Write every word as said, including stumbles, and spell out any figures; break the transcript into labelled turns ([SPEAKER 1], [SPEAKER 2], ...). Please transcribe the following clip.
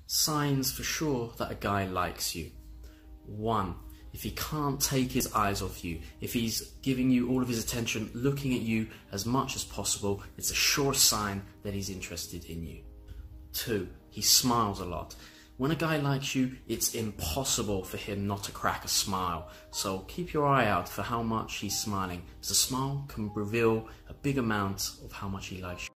[SPEAKER 1] Signs for sure that a guy likes you. One, if he can't take his eyes off you, if he's giving you all of his attention, looking at you as much as possible, it's a sure sign that he's interested in you. Two, he smiles a lot. When a guy likes you, it's impossible for him not to crack a smile. So keep your eye out for how much he's smiling, as a smile can reveal a big amount of how much he likes you.